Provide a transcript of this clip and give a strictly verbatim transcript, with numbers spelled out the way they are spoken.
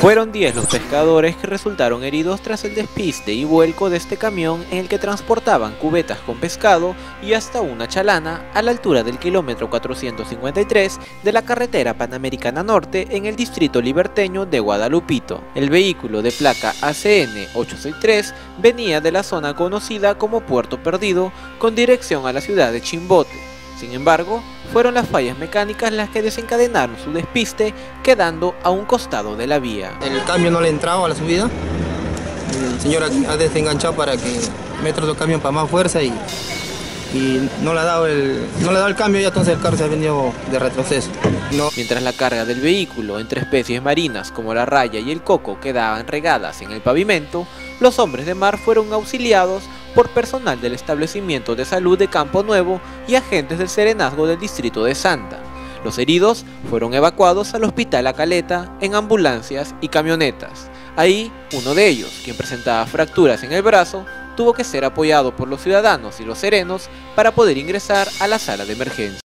Fueron diez los pescadores que resultaron heridos tras el despiste y vuelco de este camión en el que transportaban cubetas con pescado y hasta una chalana a la altura del kilómetro cuatrocientos cincuenta y tres de la carretera Panamericana Norte en el distrito liberteño de Guadalupito. El vehículo de placa A C N ochocientos sesenta y tres venía de la zona conocida como Puerto Perdido con dirección a la ciudad de Chimbote. Sin embargo, fueron las fallas mecánicas las que desencadenaron su despiste, quedando a un costado de la vía. El cambio no le entraba a la subida. El señor ha desenganchado para que meta otro camión para más fuerza y, y no, le ha dado el, no le ha dado el cambio y entonces el carro se ha venido de retroceso. No. Mientras la carga del vehículo entre especies marinas como la raya y el coco quedaban regadas en el pavimento, los hombres de mar fueron auxiliados por personal del establecimiento de salud de Campo Nuevo y agentes del serenazgo del distrito de Santa. Los heridos fueron evacuados al hospital La Caleta en ambulancias y camionetas. Ahí, uno de ellos, quien presentaba fracturas en el brazo, tuvo que ser apoyado por los ciudadanos y los serenos para poder ingresar a la sala de emergencia.